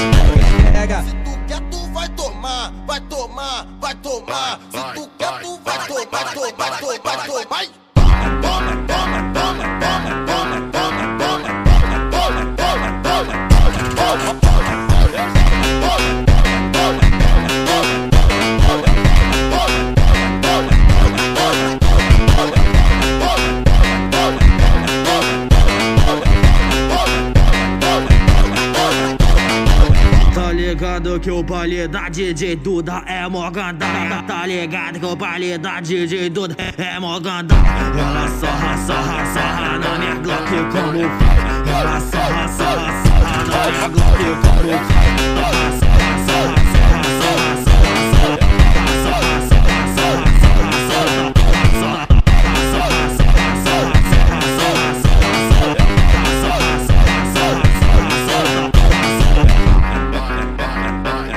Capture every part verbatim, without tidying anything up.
esfrega. Se tu quer, tu vai tomar, vai tomar, vai tomar. Se tu quer, tu vai tomar, vai tomar, vai tomar, vai tomar. Vai. Toma, toma, toma, toma, toma, toma, toma, toma, toma, toma, toma, toma, Tá ligado que o baile da D J Duda é mó gandada. Tá ligado que o baile da D J Duda é mó gandada. Ela sarra, sarra, sarra na minha Glock como faz. Ela sarra, sarra, sarra na minha Glock como faz. Sarra, sarra, sarra, sarra, sarra, sarra, sarra, sarra, sarra, sarra,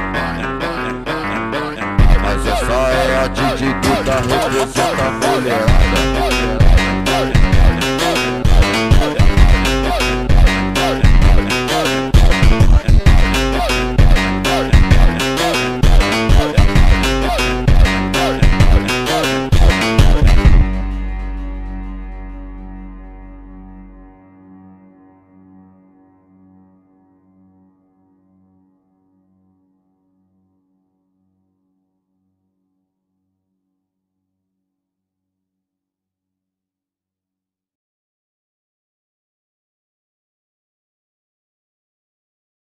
Mas essa é a D J Duda, representa a mulher.